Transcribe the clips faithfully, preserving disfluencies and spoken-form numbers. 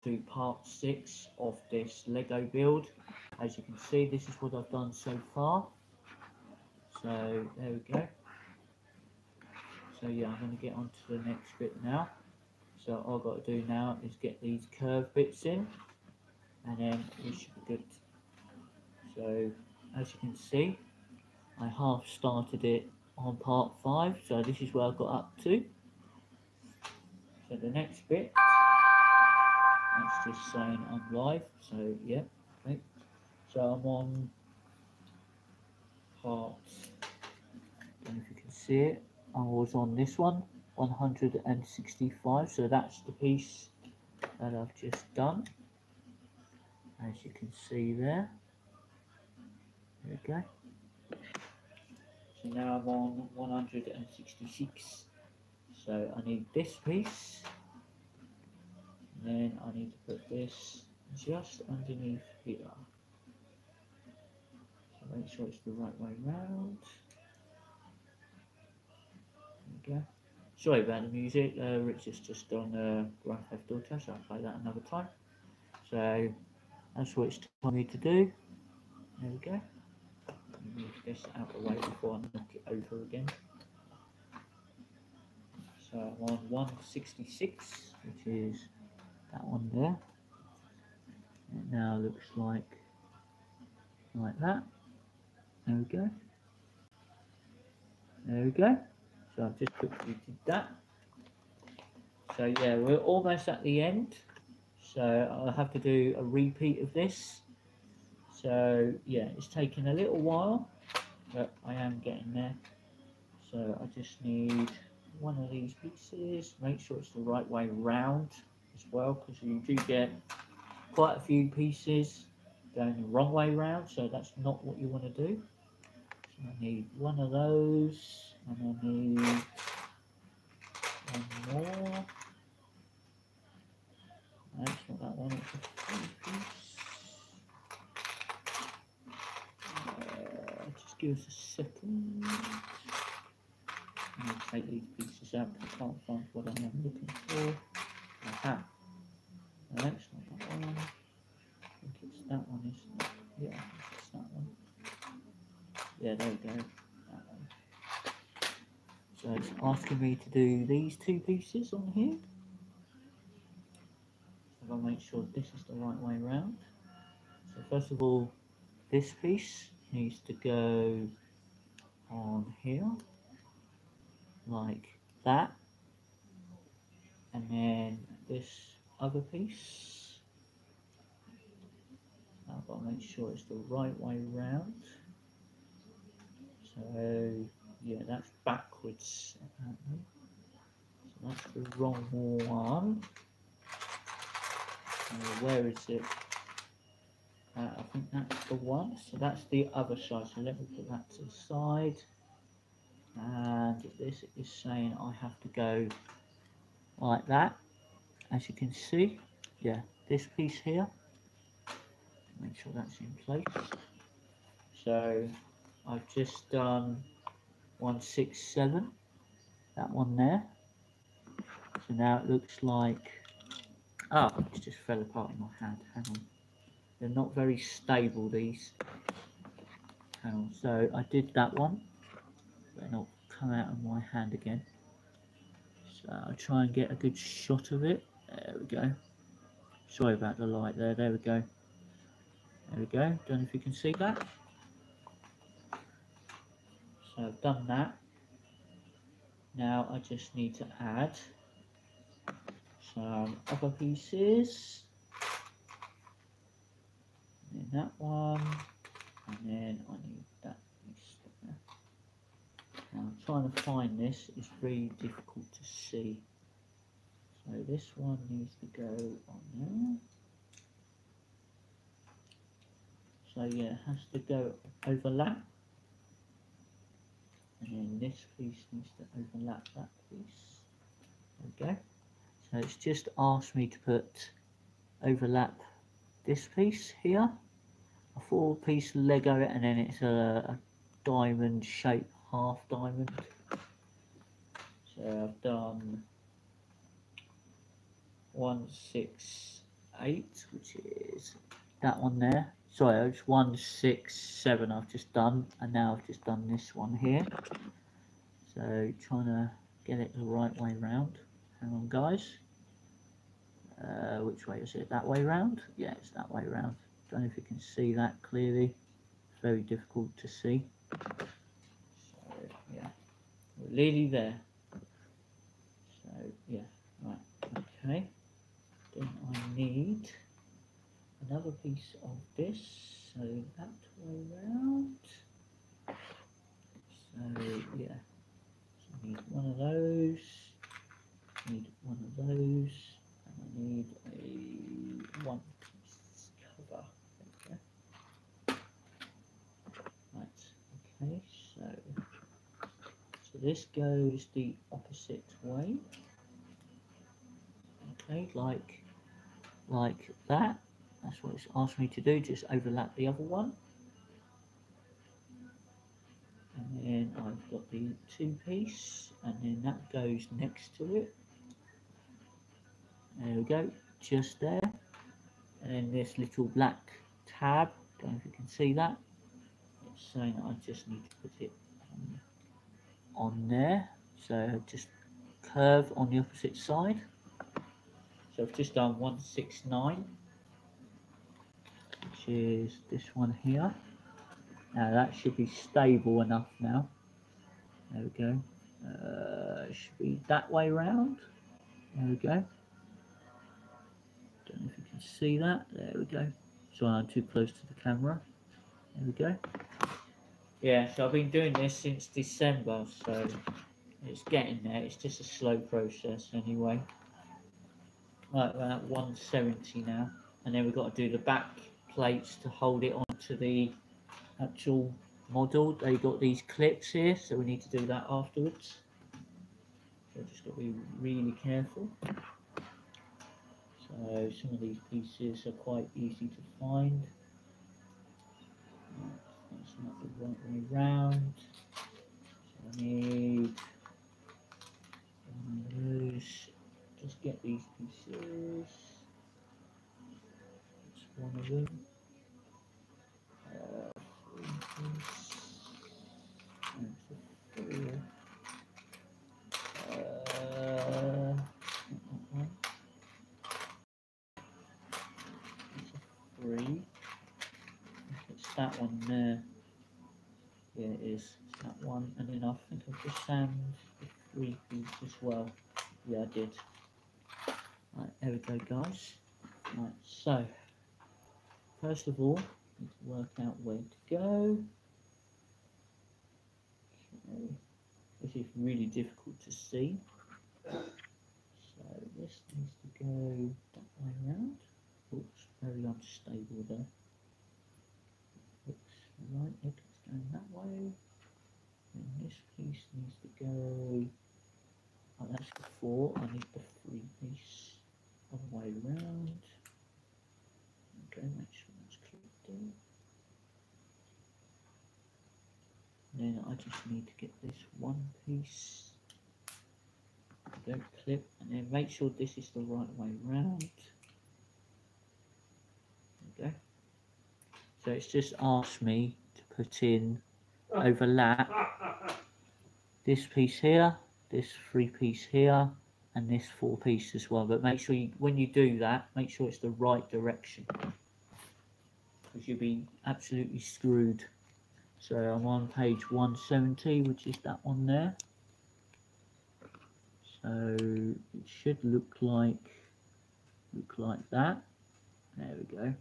do part six of this Lego build. As you can see, this is what I've done so far. So there we go. So yeah, I'm going to get on to the next bit now. So all I've got to do now is get these curved bits in, and then we should be good. So as you can see, I half started it on part five, so this is where I got up to. So the next bit, that's just saying I'm live, so yeah, okay. So I'm on part, I don't know if you can see it, I was on this one, one hundred sixty-five, so that's the piece that I've just done, as you can see there. There we go. So now I'm on one hundred sixty-six, so I need this piece, and then I need to put this just underneath here. So make sure it's the right way round. There we go. Sorry about the music, uh, Richard's just on uh, Grand Theft Auto, so I'll play that another time. So that's what it's telling me to do. There we go. Move this out of the way before I knock it over again. So I'm on one sixty-six, which is that one there. It now looks like like that. There we go. There we go. So I've just quickly did that. So yeah, we're almost at the end. So I'll have to do a repeat of this. So yeah, it's taking a little while, but I am getting there. So I just need one of these pieces. Make sure it's the right way round as well, because you do get quite a few pieces going the wrong way round, so that's not what you want to do. So I need one of those, and I need one more. No, it's not that one, it's a three piece. Uh, just give us a second. I'm going to take these pieces out because I can't find what I am looking for. Aha. No, it's not that one. I think it's that one, isn't it? Yeah, I think it's that one. Yeah, there we go. That one. So it's asking me to do these two pieces on here. So I'll make sure this is the right way round. So first of all, this piece needs to go on here, like that. And then this other piece, I've got to make sure it's the right way round. So yeah, that's backwards apparently. So that's the wrong one. Uh, where is it? Uh, I think that's the one. So that's the other side. So let me put that to the side. And this is saying I have to go like that. As you can see, yeah, this piece here. Make sure that's in place. So I've just done one six seven, that one there. So now it looks like, ah, oh, it just fell apart in my hand. Hang on, they're not very stable, these. Hang on. So I did that one, but not come out of my hand again. So I'll try and get a good shot of it. There we go. Sorry about the light there. There we go. There we go. Don't know if you can see that. So I've done that. Now I just need to add some other pieces. And then that one. And then I need that piece there. Now I'm trying to find this. It's really difficult to see. So this one needs to go on there. So yeah, it has to go overlap. And then this piece needs to overlap that piece. There we go. So it's just asked me to put overlap this piece here, a four piece Lego, and then it's a, a diamond shape, half diamond. So I've done one six eight, which is that one there. Sorry, it's one, six, seven I've just done, and now I've just done this one here. So trying to get it the right way round. Hang on, guys. Uh, which way is it? That way round? Yeah, it's that way round. Don't know if you can see that clearly. It's very difficult to see. So yeah, we're nearly there. So yeah, right, okay. Then I need another piece of this, so that way round. So yeah, so I need one of those, need one of those, and I need a one piece cover. Okay. Right, okay, so so this goes the opposite way. Okay, like like that. That's what it's asked me to do, just overlap the other one. And then I've got the two piece, and then that goes next to it. There we go, just there. And then this little black tab, don't know if you can see that. It's saying that I just need to put it on, on there. So just curve on the opposite side. So I've just done one six nine, which is this one here. Now that should be stable enough now. There we go. Uh, it should be that way round. There we go. Don't know if you can see that. There we go. Sorry, I'm too close to the camera. There we go. Yeah, so I've been doing this since December, so it's getting there. It's just a slow process anyway. Right, we're at one seventy now, and then we've got to do the back plates to hold it onto the actual model. They got these clips here, so we need to do that afterwards. So just got to be really careful. So some of these pieces are quite easy to find. That's not the right way round. So I need one of those. Just get these pieces. That's one of them. Uh, three piece. That's a four. Uh, that's a three. It's that one there. Yeah, it is. It's that one. And then I think I've just found the three piece as well. Yeah, I did. Right, there we go, guys. Right, so first of all, need to work out where to go. Okay. This is really difficult to see. So this needs to go that way around. Oops, very unstable there. Looks right, it's going that way. And this piece needs to go. Oh, that's the four. I need the three piece all the way around. Okay, make sure that's clipped in. Then I just need to get this one piece. Don't clip, and then make sure this is the right way round. Okay. So it's just asked me to put in overlap this piece here, this three piece here, and this four piece as well. But make sure you, when you do that, make sure it's the right direction, because you'll be absolutely screwed. So I'm on page one seventy, which is that one there. So it should look like look like that. There we go.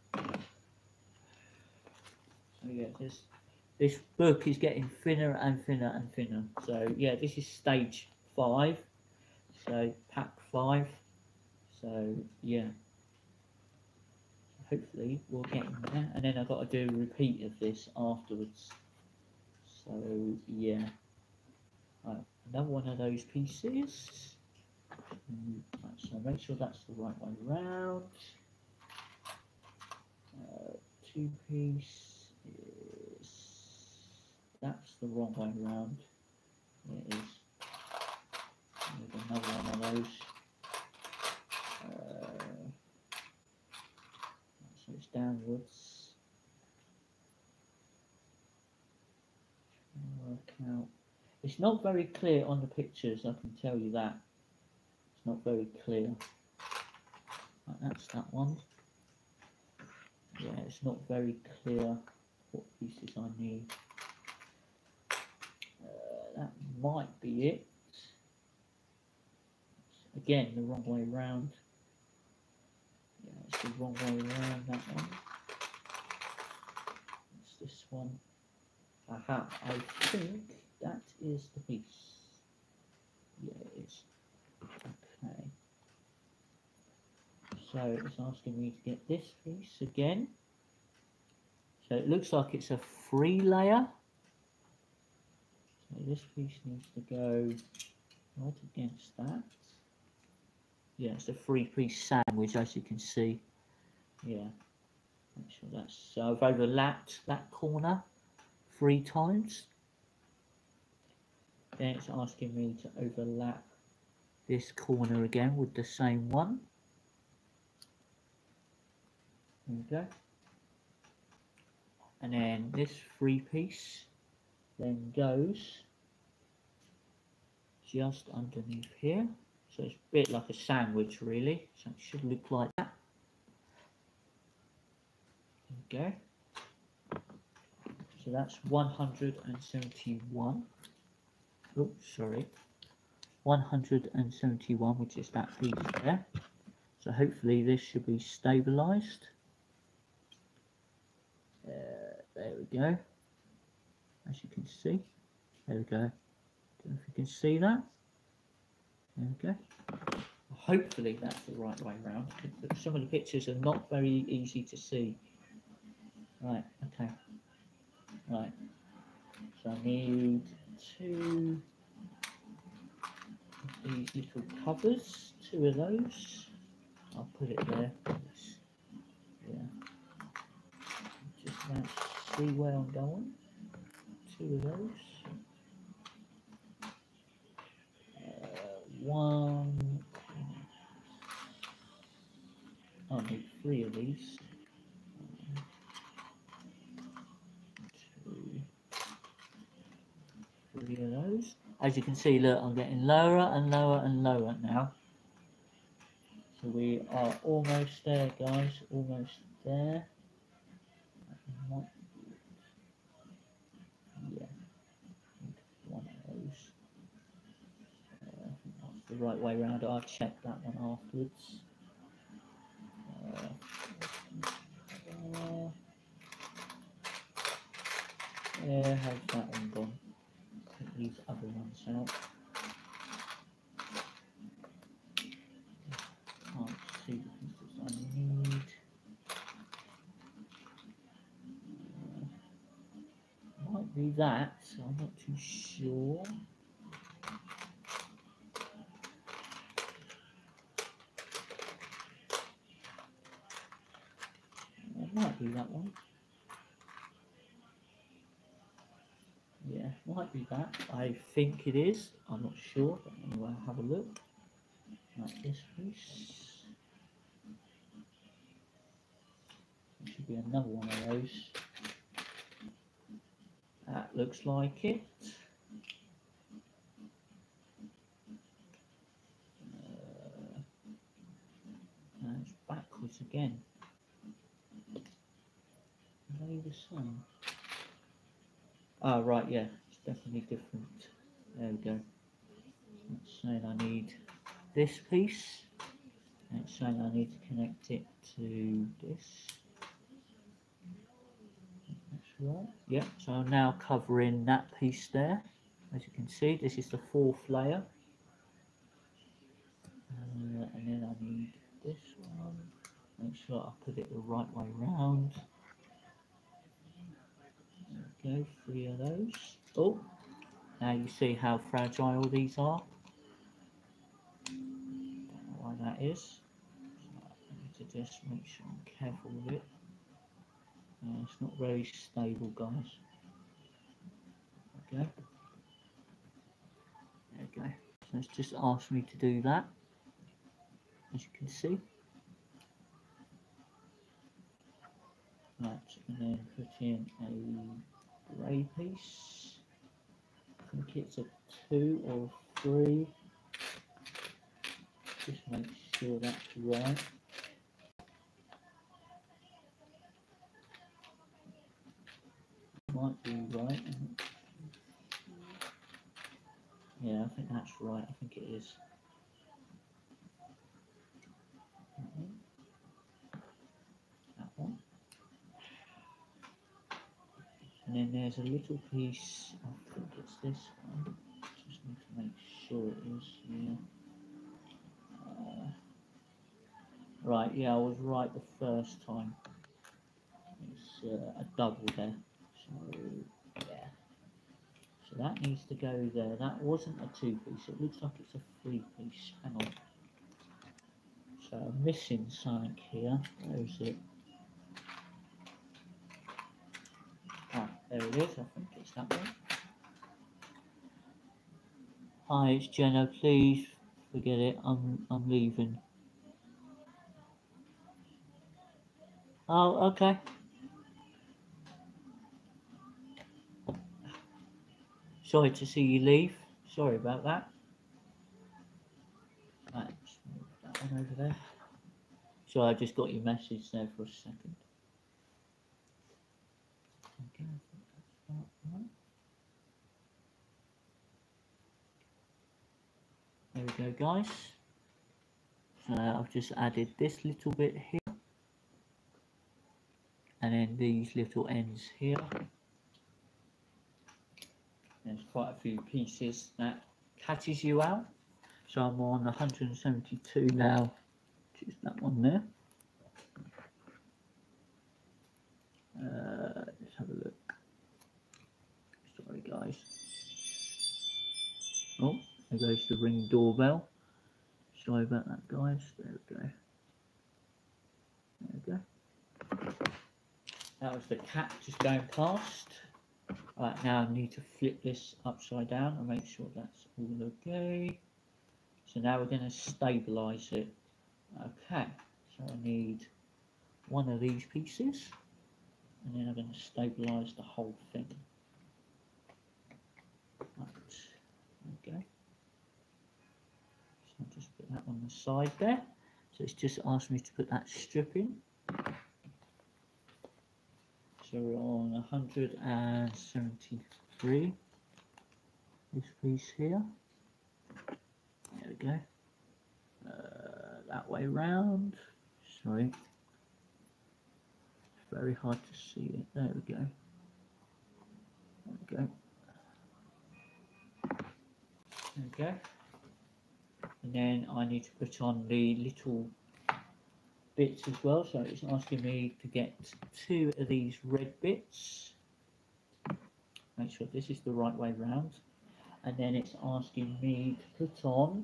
So yeah, this this book is getting thinner and thinner and thinner. So yeah, this is stage five. So pack five. So yeah. Hopefully we'll get in there, and then I've got to do a repeat of this afterwards. So yeah. Right, another one of those pieces. Right, so make sure that's the right way round. Uh, two piece is that's the wrong way round. It is. There's another one of those. Uh, downwards. Work out. It's not very clear on the pictures, I can tell you that. It's not very clear. Right, that's that one. Yeah, it's not very clear what pieces I need. Uh, that might be it. Again, the wrong way round. Yeah, it's the wrong way around, that one. It's this one. Aha, I think that is the piece. Yeah, it is. Okay. So it's asking me to get this piece again. So it looks like it's a free layer. So this piece needs to go right against that. Yeah, it's a three piece sandwich, as you can see. Yeah, make sure that's, so I've overlapped that corner three times. Then it's asking me to overlap this corner again with the same one. There we go. And then this three piece then goes just underneath here. So it's a bit like a sandwich really. So it should look like that. There we go. So that's one hundred seventy-one. Oh, sorry. one hundred seventy-one, which is that piece there. So hopefully this should be stabilized. Uh, there we go. As you can see. There we go. Don't know if you can see that. There we go. Hopefully that's the right way around. Some of the pictures are not very easy to see. Right, okay. Right. So I need two of these little covers, two of those. I'll put it there. Yeah. Just about see where I'm going. Two of those. Uh, one. I need three of these. Two. Three of those. As you can see, look, I'm getting lower and lower and lower now. So we are almost there, guys. Almost there. Yeah. One of those. Uh, I think that's the right way around. I'll check that one afterwards. Uh, uh, yeah, how's that one gone? Take these other ones out. Can't see the pieces I need. Uh, might be that, so I'm not too sure. It might be that one. Yeah, might be that. I think it is. I'm not sure, but anyway, I'll have a look. Like this piece. There should be another one of those. That looks like it. Uh, and it's backwards again. Are they the same? Oh, right, yeah, it's definitely different. There we go. It's saying I need this piece. And it's saying I need to connect it to this. That's right. Yeah, so I'm now covering that piece there. As you can see, this is the fourth layer. Uh, and then I need this one. Make sure I put it the right way round. There we go, three of those. Oh, now you see how fragile these are. Don't know why that is. So I need to just make sure I'm careful with it. Uh, it's not very stable, guys. Okay. There we go. So it's just asked me to do that, as you can see. Right, and then put in a grey piece. I think it's a two or three. Just make sure that's right. Might be right. Yeah, I think that's right. I think it is. That one. And then there's a little piece. I think it's this one. Just need to make sure it is. Yeah. Uh, right. Yeah, I was right the first time. It's uh, a double there. So yeah. So that needs to go there. That wasn't a two piece. It looks like it's a three piece. Hang on. So I'm missing something here. Where is it? Ah, there it is. I think it's that one. Hi, it's Jenna. Please forget it. I'm I'm leaving. Oh, okay. Sorry to see you leave. Sorry about that. Right, let's move that one over there. So I just got your message there for a second. Okay, I think that's about right. There we go, guys. So I've just added this little bit here, and then these little ends here. There's quite a few pieces that catches you out. So I'm on one hundred seventy-two now, which is that one there. Uh, let's have a look. Sorry, guys. Oh, there goes the Ring doorbell. Sorry about that, guys. There we go. There we go. That was the cat just going past. Right, now I need to flip this upside down and make sure that's all okay. So now we're going to stabilise it. Okay, so I need one of these pieces, and then I'm going to stabilise the whole thing. Right, okay. So I'll just put that on the side there. So it's just asked me to put that strip in. So we're on one hundred seventy-three. This piece here. There we go. Uh, that way round. Sorry. It's very hard to see it. There we go. There we go. There we go. And then I need to put on the little bits as well. So it's asking me to get two of these red bits. Make sure this is the right way round. And then it's asking me to put on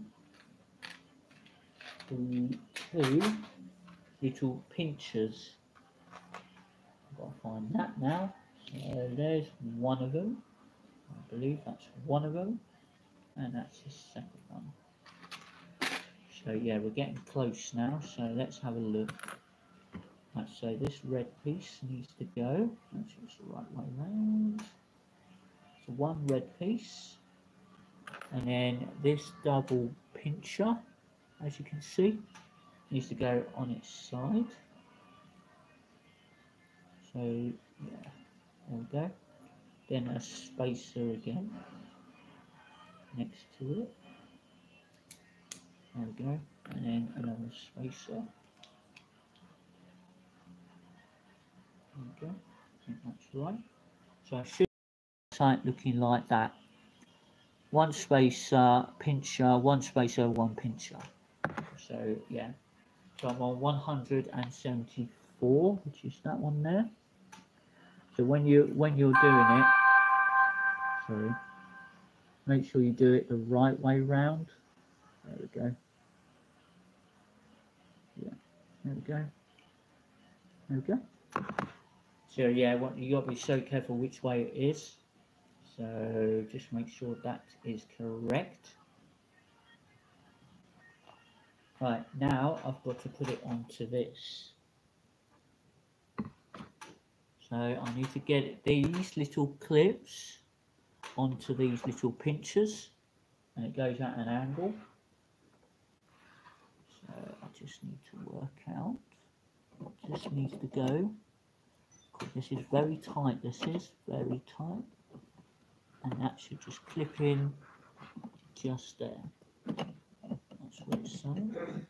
the two little pinchers. I've got to find that now. So there's one of them. I believe that's one of them. And that's the second one. So yeah, we're getting close now. So let's have a look. Right, so this red piece needs to go. Make sure it's the right way round. So one red piece. And then this double pincher, as you can see, needs to go on its side. So yeah, there we go. Then a spacer again next to it. There we go. And then another spacer. There we go. I think that's right. So I should have it looking like that. One spacer, pincher, one spacer, one pincher. So yeah. So I'm on one hundred seventy-four, which is that one there. So when you when you're doing it, sorry, make sure you do it the right way round. There we go. Yeah, there we go. There we go. So yeah, what you got to be so careful which way it is. So just make sure that is correct. Right, now I've got to put it onto this. So I need to get these little clips onto these little pinchers, and it goes at an angle. So I just need to work out what this needs to go. This is very tight, this is very tight, and that should just clip in just there. That's what it's saying.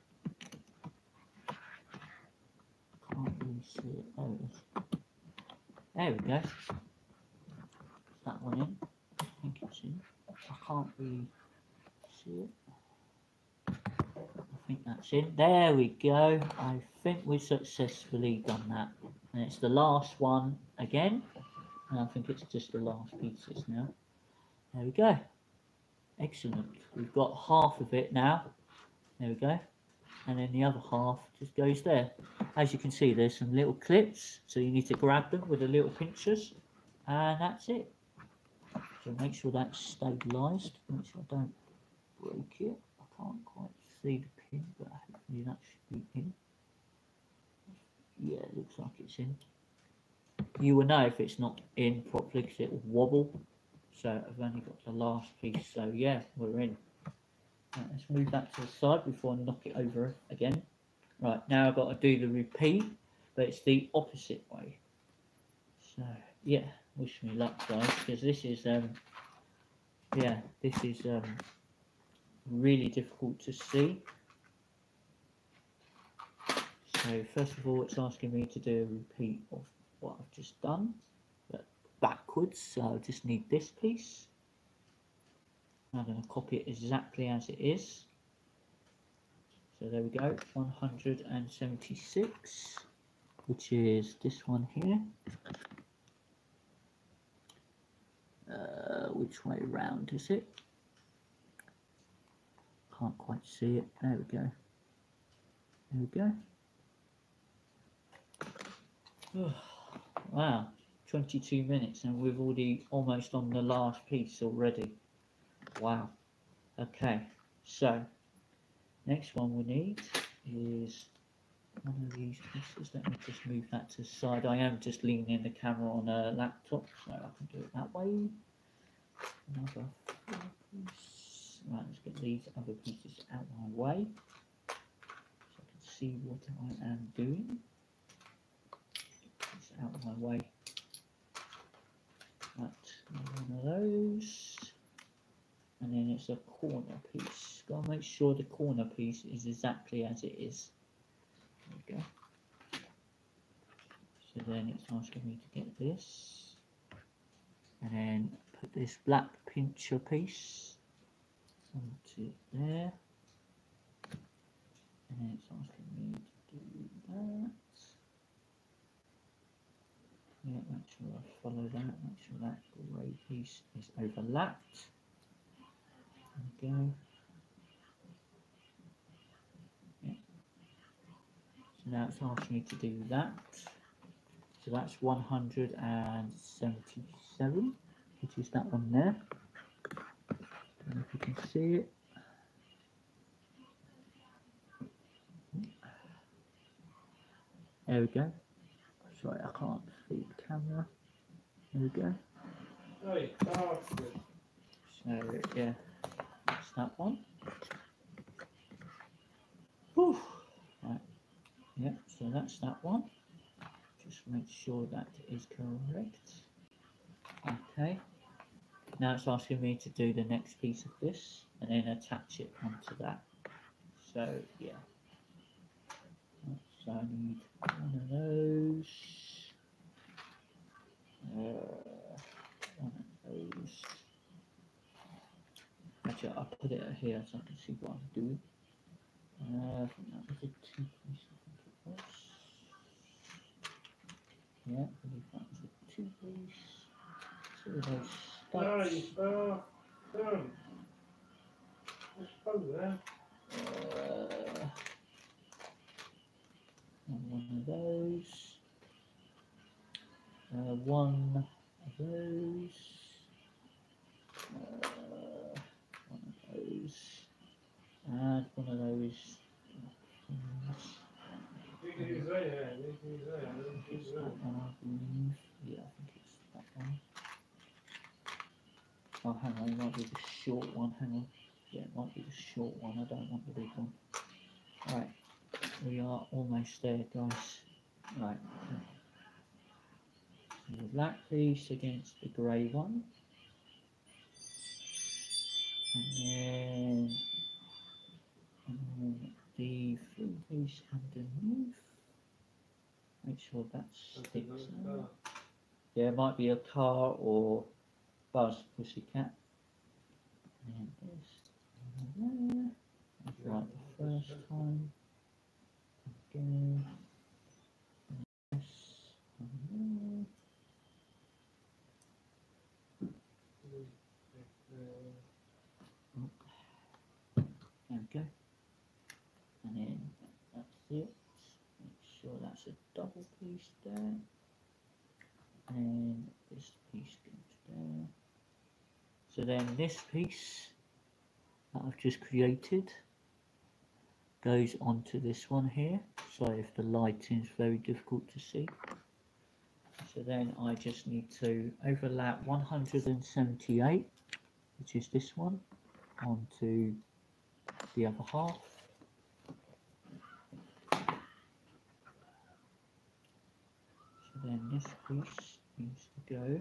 Can't really see it. There it is. There we go. Is that one in? I think it's in. I can't really see it. I think that's in. There we go. I think we've successfully done that. And it's the last one again. And I think it's just the last pieces now. There we go. Excellent. We've got half of it now. There we go. And then the other half just goes there. As you can see, there's some little clips, so you need to grab them with the little pinchers, and that's it. So make sure that's stabilised. Make sure I don't break it. I can't quite see the pin, but hopefully that should be in. Yeah, it looks like it's in. You will know if it's not in properly because it will wobble. So I've only got the last piece, so yeah, we're in. Right, let's move that to the side before I knock it over again. Right, now I've got to do the repeat, but it's the opposite way. So yeah, wish me luck, guys, because this is um yeah, this is um really difficult to see. So first of all, it's asking me to do a repeat of what I've just done, but backwards. So I just need this piece. I'm going to copy it exactly as it is. So there we go, one hundred seventy-six, which is this one here. Uh, which way round is it? Can't quite see it. There we go. There we go. Oh, wow, twenty-two minutes and we've already almost on the last piece already. Wow. Okay, so next one we need is one of these pieces. Let me just move that to the side. I am just leaning the camera on a laptop, so I can do it that way. Another piece. Right, let's get these other pieces out of my way so I can see what I am doing. It's out of my way. Right, one of those. And then it's a corner piece. Gotta make sure the corner piece is exactly as it is. There we go. So then it's asking me to get this. And then put this black pincher piece onto there. And then it's asking me to do that. Yeah, make sure I follow that. Make sure that grey piece is overlapped. There we go. Yeah. So now it's asking me to do that. So that's one hundred seventy-seven, which is that one there. Don't know if you can see it. There we go. Sorry, I can't see the camera. There we go. So yeah. That's that one. Whew. Right. Yeah, so that's that one. Just make sure that is correct. Okay. Now it's asking me to do the next piece of this and then attach it onto that. So yeah. So I need one of those. Uh, one of those. Actually, I'll put it here so I can see what I'm doing. Uh, I think that was a two piece, I think it was. Yeah, I believe that was a two piece. So those studs. No, uh, Let's go there. Uh, and one of those. Uh, one of those. Uh, one of those. And one of those. can use that, yeah. You can use that. I You think can it's use that that. one, I believe. Yeah, I think it's that one. Oh, hang on, it might be the short one. Hang on. Yeah, it might be the short one. I don't want the big one. Right, we are almost there, guys. Right. So that piece against the grey one. And then, and then the thin piece underneath. Make sure that sticks out. Yeah, it might be a car or Buzz Pussycat. And this there. That's like the first time. Again. This and there. There we go. And then that's it. Make sure that's a double piece there. And this piece goes there. So then this piece that I've just created goes onto this one here. So if the lighting is very difficult to see. So then I just need to overlap one hundred seventy-eight, which is this one, onto the other half. So then this piece needs to go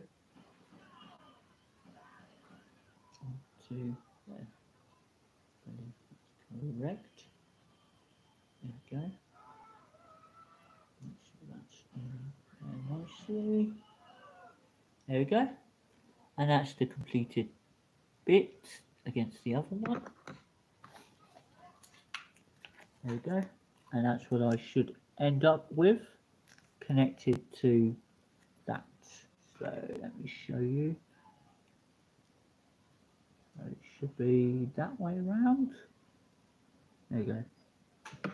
onto there. Correct. There we go. Make sure that's in there nicely. There we go. And that's the completed bit against the other one. There we go. And that's what I should end up with connected to that. So let me show you. So it should be that way around. There you go.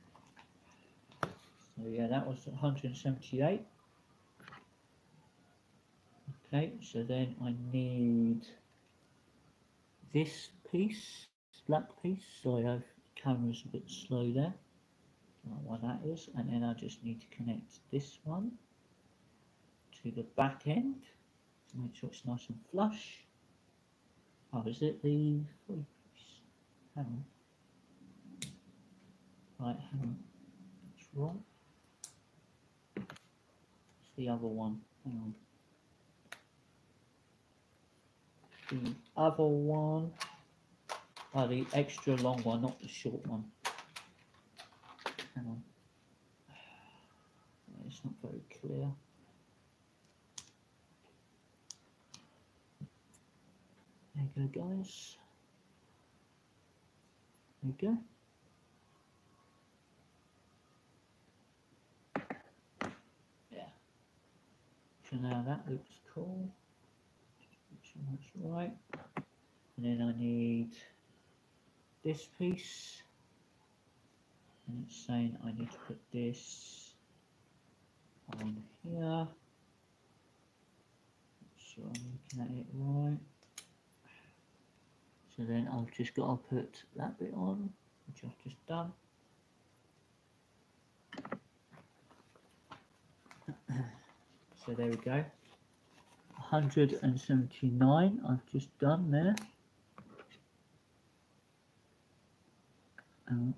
So yeah, that was one hundred seventy-eight. Okay, so then I need this piece, black piece. Sorry, the camera's a bit slow there. I don't know why that is. And then I just need to connect this one to the back end to make sure it's nice and flush. Oh, is it the three piece? Hang on. Right, hang on. It's wrong. It's the other one. Hang on. The other one. Oh, the extra long one, not the short one. Hang on. It's not very clear. There you go, guys. There you go. Yeah. So now that looks cool. Make sure that's right. And then I need this piece. And it's saying I need to put this on here. Make sure I'm looking at it right. So then I've just got to put that bit on, which I've just done. So there we go. one hundred seventy-nine I've just done there. Um,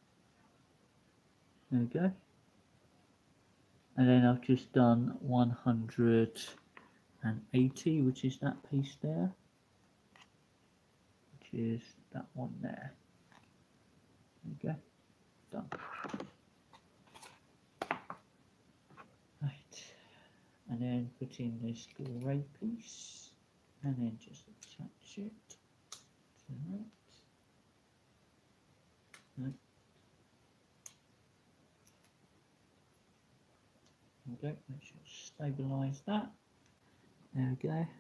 there we go. And then I've just done one hundred eighty, which is that piece there. Which is that one there. There we go. Done. Right. And then put in this grey piece. And then just attach it to that. Right. Okay, make sure to stabilise that. There we go.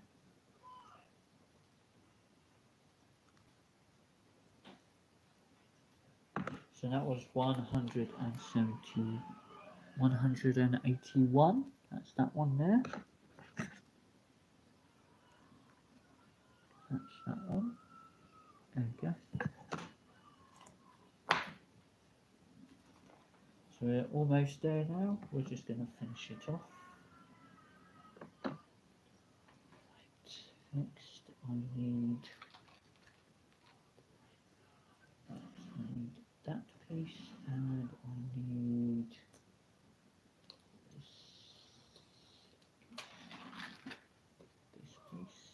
So that was one hundred seventy, one hundred eighty-one. That's that one there. That's that one. There we go. So So we're almost there now. We're just going to finish it off. Right. Next, I need, I need that piece, and I need this, this piece.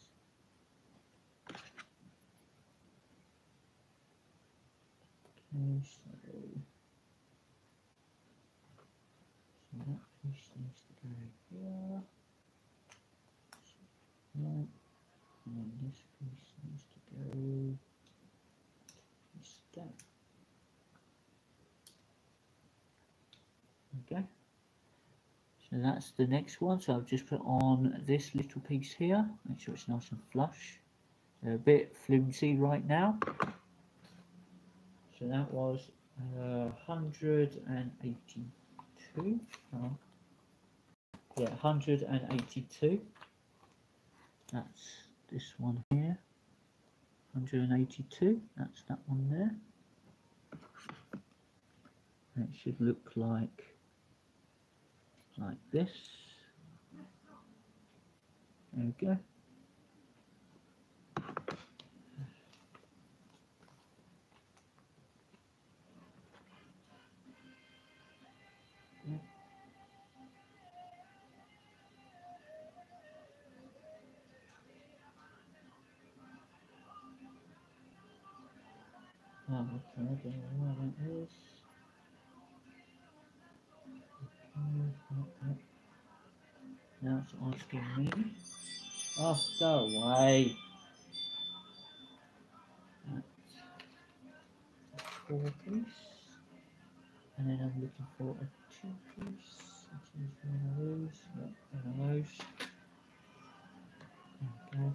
Okay, so, so that piece needs to go here. Right. And then this piece needs to go this down. Okay. So that's the next one. So I've just put on this little piece here. Make sure it's nice and flush. They're a bit flimsy right now. So that was uh, one hundred eighty-two. Oh. Yeah, one hundred eighty-two. That's this one here. one hundred eighty-two. That's that one there. And it should look like like this. There we go. Oh, okay, I don't know where that is. Okay, now it's asking me. Oh, go away. That's a four piece. And then I'm looking for a two piece, which is one of those. Yep, one of those. Okay.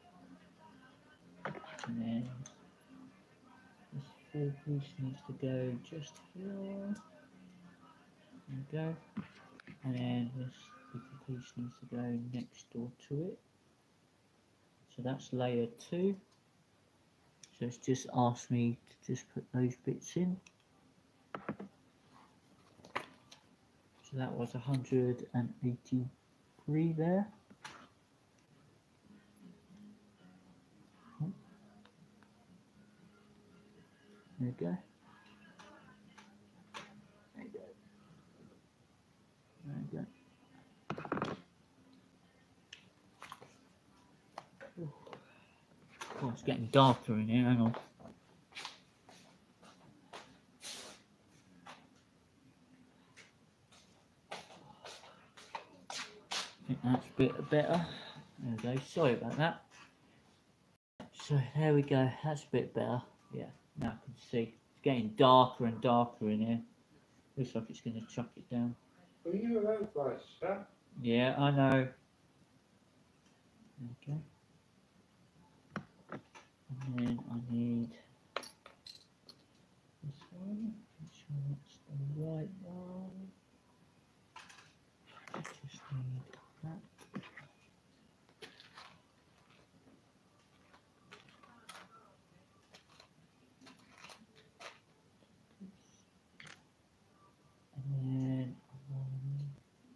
And then this four piece needs to go just here. There we go. And then this little piece needs to go next door to it. So that's layer two. So it's just asked me to just put those bits in. So that was one hundred eighty-three there. There we go. There you go. There you go. Oh, it's getting darker in here, hang on. I think that's a bit better. There we go, sorry about that. So there we go, that's a bit better. Yeah, now I can see. It's getting darker and darker in here. Looks like it's going to chuck it down. Are you allowed like that? Yeah, I know. Okay. And then I need this one. Make sure that's the right one. I just need that. And then I need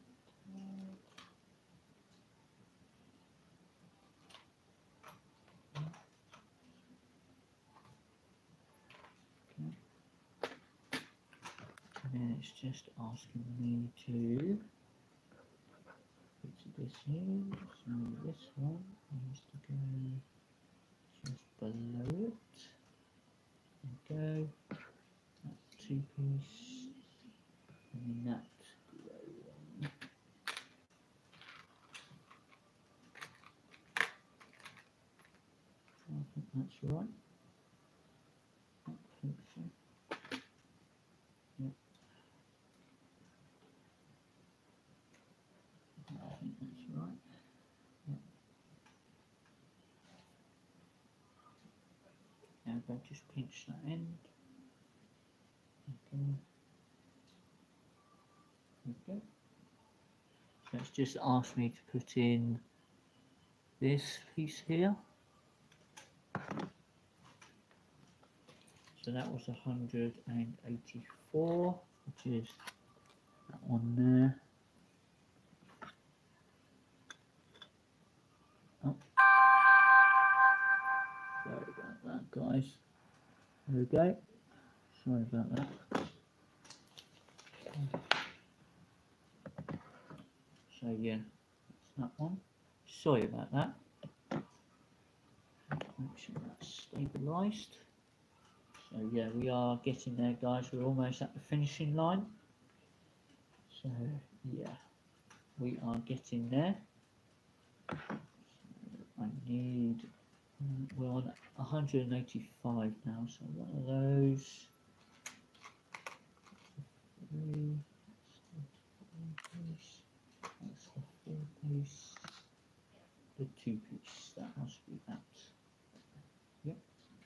and then it's just asking me to put this in, so this one needs to go just below it. There we go, that's two piece, and then that grey one. I think that's right. I think so. Yep. I think that's right. Yep. Now go just pinch that end. Okay. Okay. So it's just asked me to put in this piece here. So that was one hundred eighty-four, which is one there. Oh. Sorry about that, guys. There we go. Sorry about that. So yeah, that's that one. Sorry about that. Make sure that's stabilised. So yeah, we are getting there, guys. We're almost at the finishing line. So yeah, we are getting there. So I need, we're on one hundred eighty-five now, so one of those. Three, that's the four piece, the two piece, that must be that. Yep.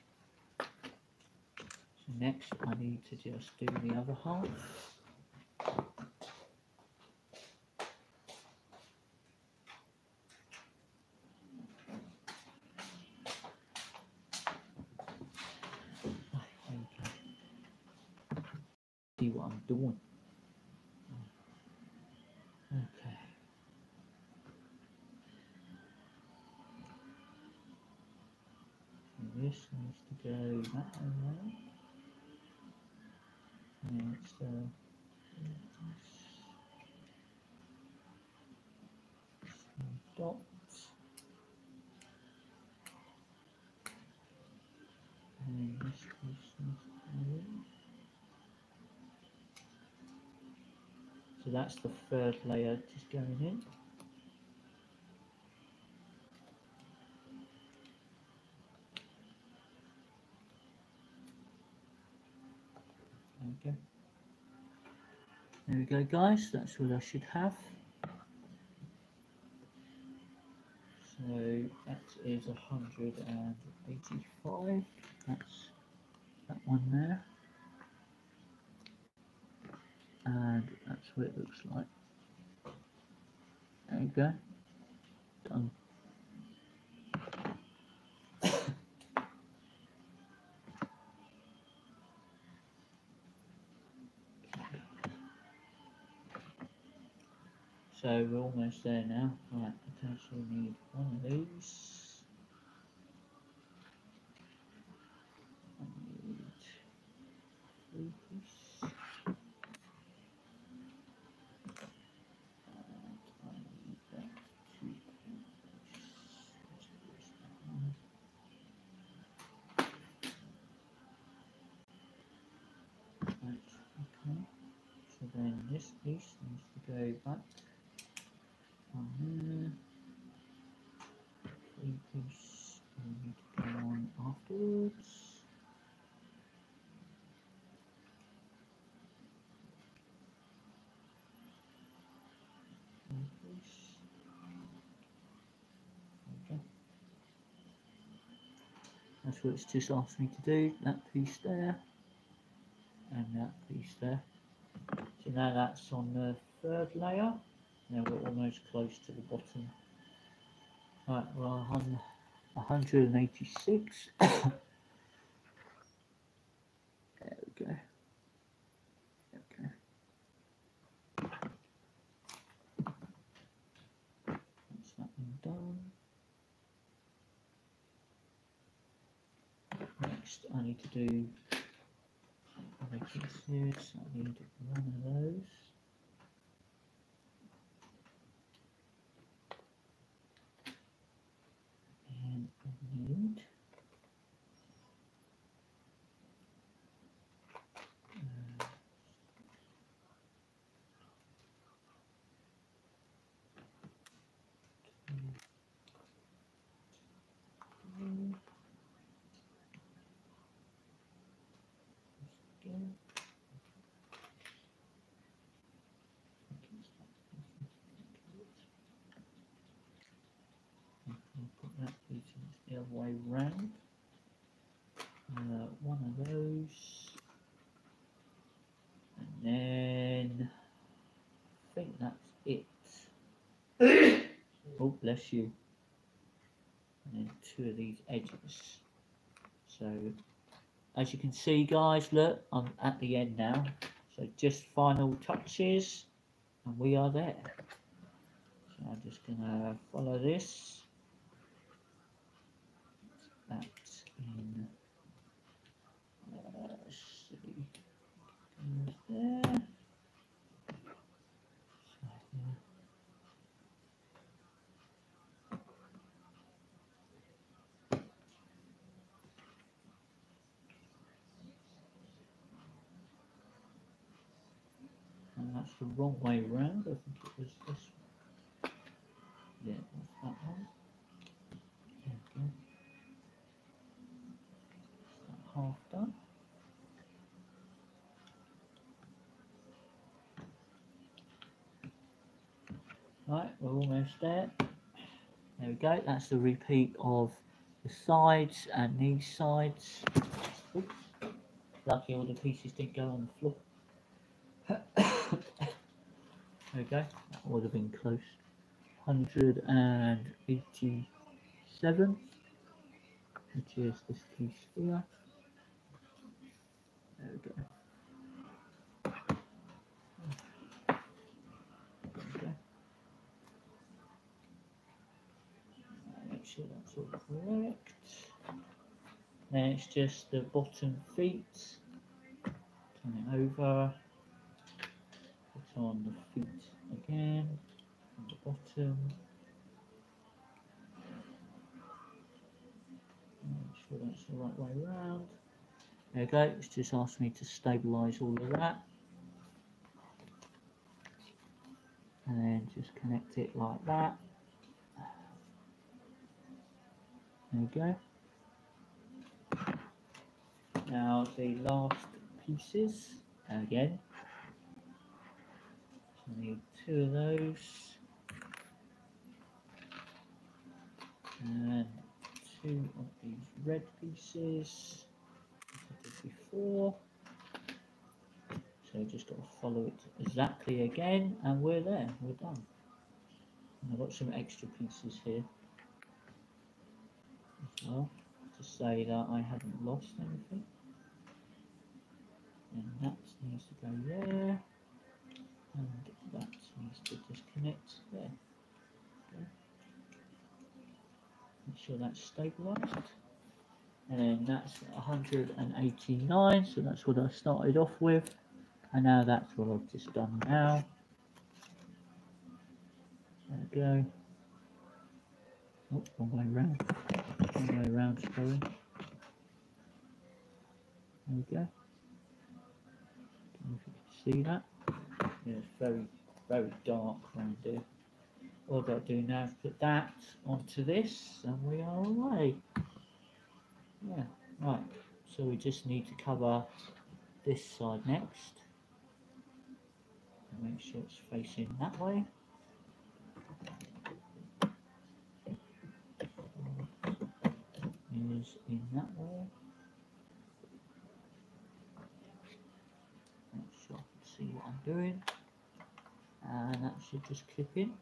So next I need to just do the other half. See what I'm doing. Okay. So this needs to go that way. And it's uh, dots. And this piece needs to go in. So that's the third layer just going in. Okay. There we go, guys. That's what I should have. So that is one hundred eighty-five. That's that one there. And that's what it looks like. There you go. Done. So we're almost there now. Right, potentially need one of these. I need three piece. And I need that two piece. Right, okay. So then this piece needs to go back on there. Three piece we need to go on afterwards. Okay. That's what it's just asked me to do, that piece there and that piece there. So now that's on the third layer. Now we're almost close to the bottom. Right, we're on one hundred eighty-six. There we go. Okay. That's that one done. Next I need to do other pieces. I need one of those. And I need uh, two, three, again. Put that piece the other way round. Uh, one of those, and then I think that's it. Oh, bless you. And then two of these edges. So, as you can see, guys, look, I'm at the end now. So, just final touches. and we are there. So I'm just going to follow this. That in uh, see, goes there. So, yeah. And that's the wrong way round. I think it was this one. Yeah, that's that one. There we go. Is that half done? Right, we're almost there. There we go. That's the repeat of the sides and these sides. Oops. Lucky all the pieces didn't go on the floor. There we go. That would have been close. one hundred eighty-seven, which is this piece here. There we go. There we go. Make sure that's all correct. Then it's just the bottom feet. Turn it over. Put on the feet again. On the bottom. Make sure that's the right way around. There we go. It's just asked me to stabilise all of that. And then just connect it like that. There we go. Now the last pieces again. So I need two of those and two of these red pieces as I did before. So just got to follow it exactly again, and we're there. We're done. And I've got some extra pieces here as well to say that I haven't lost anything. And that needs to go there, and that needs to disconnect there. Okay. Make sure that's stabilised. And then that's one hundred eighty-nine, so that's what I started off with. And now that's what I've just done now. There we go. Oh, wrong way round. Wrong way round, sorry. There we go. Don't know if you can see that. Yeah, it's very, very dark around here. All I've got to do now is put that onto this, and we are away. Yeah, right. So we just need to cover this side next. And make sure it's facing that way. Is in that way. Make sure I can see what I'm doing. And that should just clip in.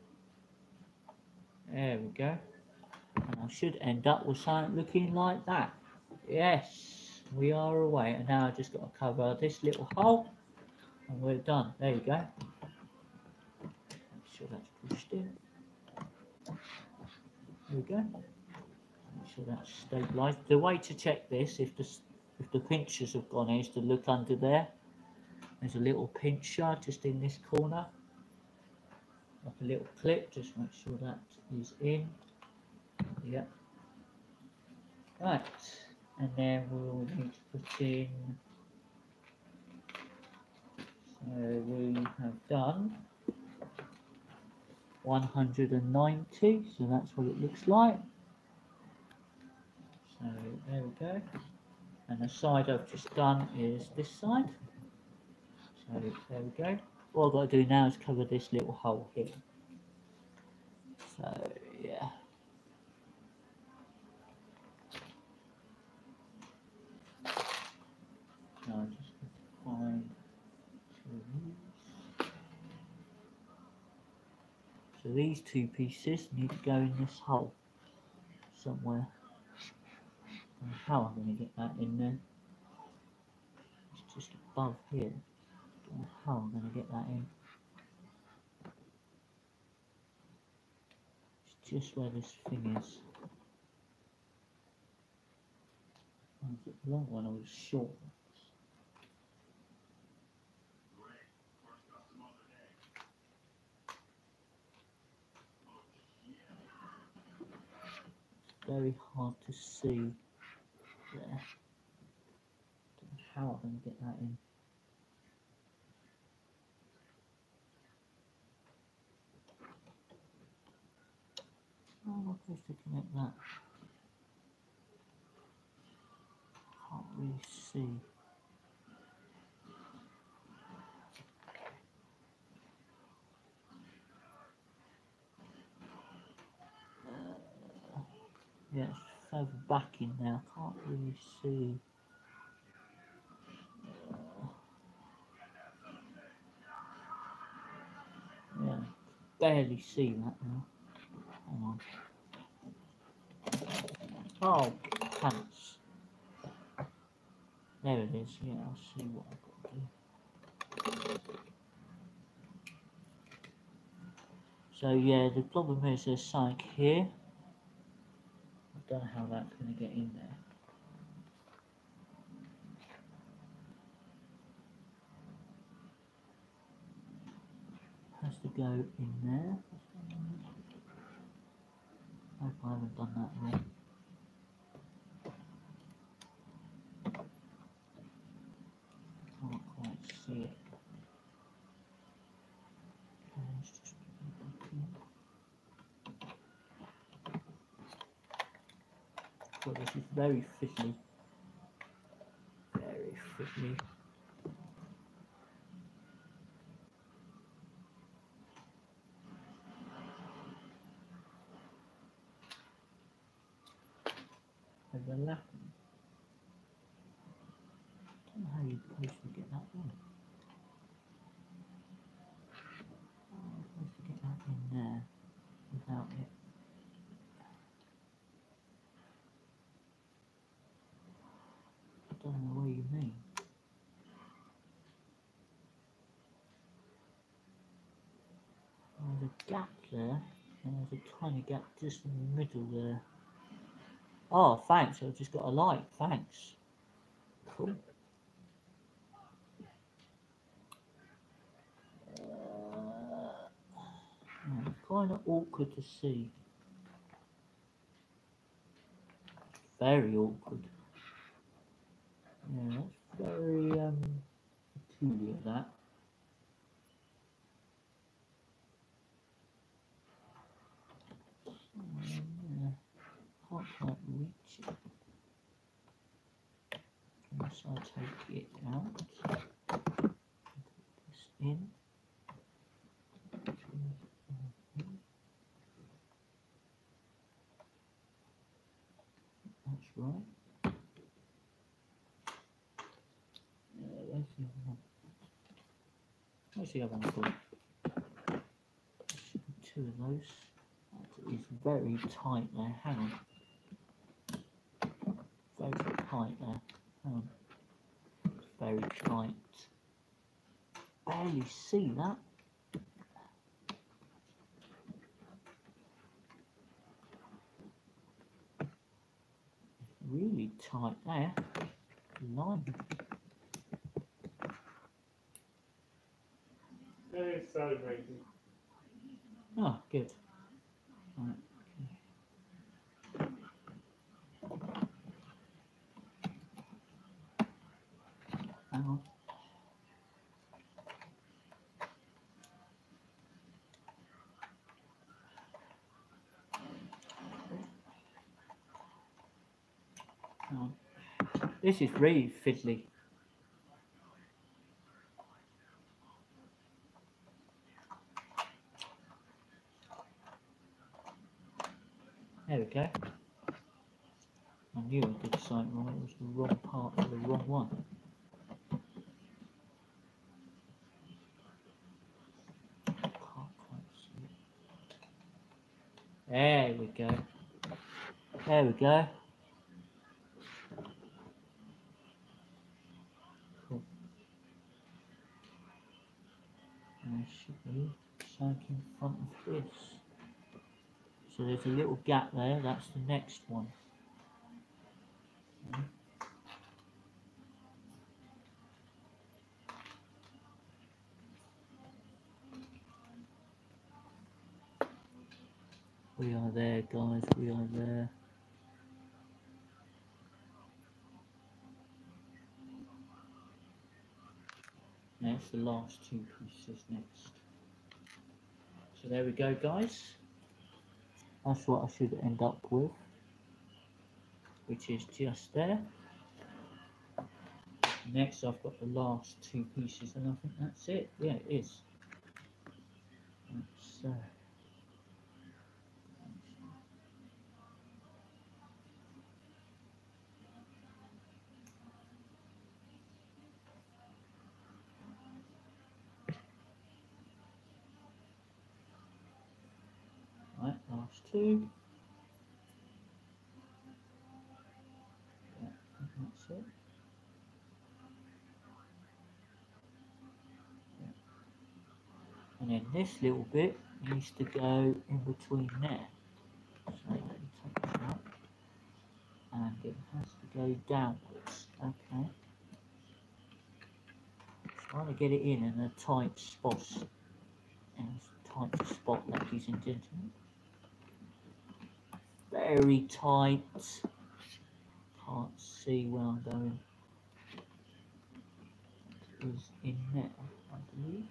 There we go. And I should end up with something looking like that. Yes, we are away. And now I've just got to cover this little hole. And we're done. There you go. Make sure that's pushed in. There we go. Make sure that's stabilised. The way to check this, if the, if the pinchers have gone in, is to look under there. There's a little pincher just in this corner. Like a little clip, just make sure that is in. Yep. Right. And then we'll need to put in. So we have done one hundred ninety, so that's what it looks like. So there we go. And the side I've just done is this side. So there we go. All I've got to do now is cover this little hole here. So yeah. Now I just need to find two of these. So these two pieces need to go in this hole somewhere. I don't know how I'm going to get that in there. It's just above here. I don't know how I'm going to get that in. just where this thing is. Was it the long one or the short one? Very hard to see there. Don't know how I'm going to get that in. How am I supposed to connect that? Can't really see. Uh, yeah, it's further back in there. I can't really see. Uh, yeah, barely see that now. Hang on. Oh, pants. There it is. Yeah, I'll see what I've got to do. So yeah, the problem is there's something here. I don't know how that's going to get in there. Has to go in there. I hope I haven't done that wrong. Can't quite see it. Okay, let's just put it back in. Well, this is very fiddly. Very fiddly. Overlapping. I don't know how you're supposed to get that in. How am I supposed to get that in there without it? I don't know what you mean. There's a gap there, and there's a tiny gap just in the middle there. Oh, thanks, I've just got a light, thanks. Cool. Uh, yeah, it's kind of awkward to see. Very awkward. Yeah, that's very um, peculiar, that. Um, yeah, can't quite reach it. Unless I take it out. Put this in. That's right. Yeah, where's the other one? Where's the other one called? Two of those. That is very tight there. Hang on. Very tight there. Hang on. It's very tight. Barely see that. Really tight there. Line. It's celebrating. Oh, good. Right. Hang on. Hang on. This is really fiddly. There we go. I knew I did something wrong. It was the wrong part of the wrong one. Can't quite see it. There we go. There we go. Cool. And there should be something in front of this. So there's a little gap there, that's the next one. Okay. We are there, guys, we are there. That's the last two pieces next. So there we go, guys. That's what I should end up with, which is just there. Next I've got the last two pieces and I think that's it. Yeah, it is. So right, last two. Yeah, I think that's it. Yeah. And then this little bit needs to go in between there. So let me take this out. And it has to go downwards. Okay. Trying to get it in in a tight spot. In a tight spot, ladies and gentlemen. Very tight. Can't see where I'm going. It is in there, I believe.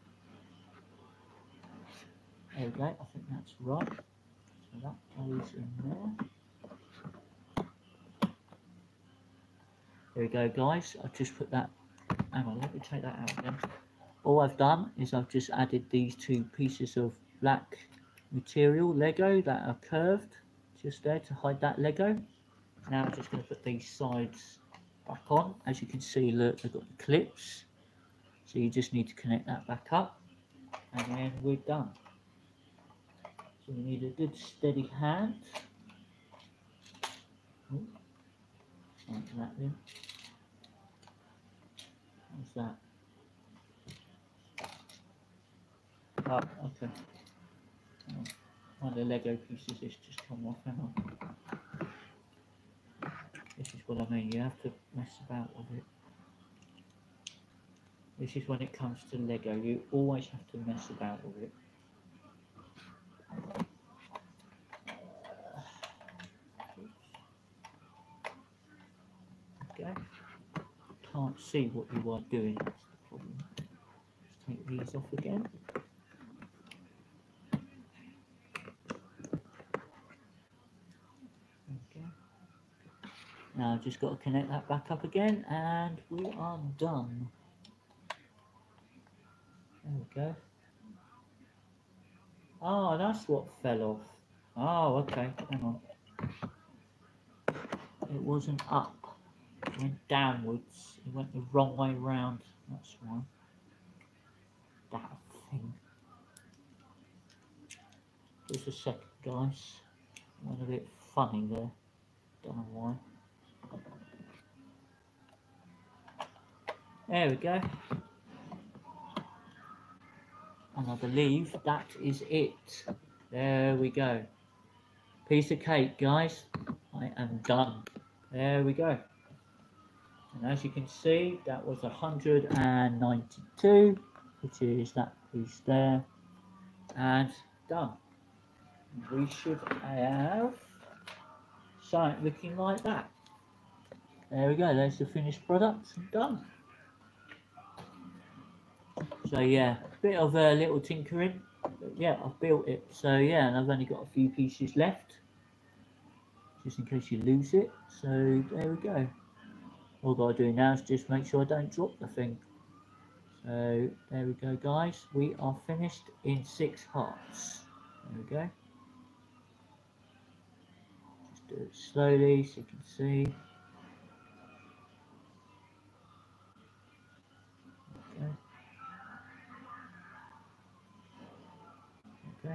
There we go, I think that's right. So that goes in there. There we go, guys. I've just put that. Hang on, let me take that out again. All I've done is I've just added these two pieces of black material Lego that are curved just there to hide that Lego. Now I'm just going to put these sides back on. As you can see, look, they've got the clips. So you just need to connect that back up and then we're done. So we need a good steady hand. Ooh, like that then. What's that? Oh, okay. Oh, one of the Lego pieces has just come off. Hang on. This is what I mean. You have to mess about with it. This is when it comes to Lego. You always have to mess about with it. Okay. Can't see what you are doing. That's the problem. Just take these off again. Okay. Now I've just got to connect that back up again, and we are done. There we go. Oh, that's what fell off. Oh, okay. Hang on. It wasn't up. It went downwards. It went the wrong way round. That's why. That thing. Just a second, guys. It went a bit funny there. Don't know why. There we go. And I believe that is it. There we go. Piece of cake, guys. I am done. There we go. And as you can see, that was one hundred ninety-two, which is that piece there. And done. We should have something looking like that. There we go. There's the finished product. Done. So yeah, bit of a little tinkering, but yeah, I've built it. So yeah, and I've only got a few pieces left, just in case you lose it. So there we go. All I've got to do now is just make sure I don't drop the thing. So there we go, guys. We are finished in six parts. There we go. Just do it slowly so you can see. Okay. Okay.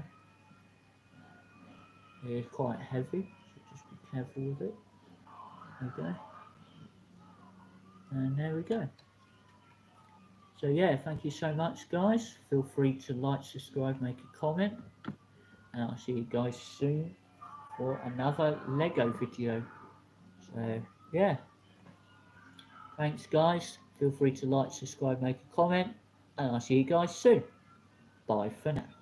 It is quite heavy, so just be careful with it. Okay. And there we go. So yeah, thank you so much, guys. Feel free to like, subscribe, make a comment. and I'll see you guys soon for another Lego video. So yeah, thanks guys, feel free to like, subscribe, make a comment, and I'll see you guys soon. Bye for now.